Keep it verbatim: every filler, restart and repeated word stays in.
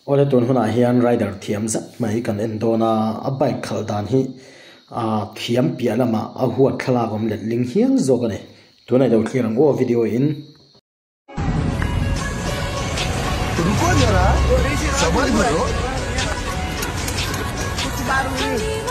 ole ton huna hian rider thiam zat mai kan en dona a bike khal dan hi a thiam pialama a huat thlagom let ling hiang zokane tunai do clear ang o video in रुको जरा समझ लो कुछ बार हुई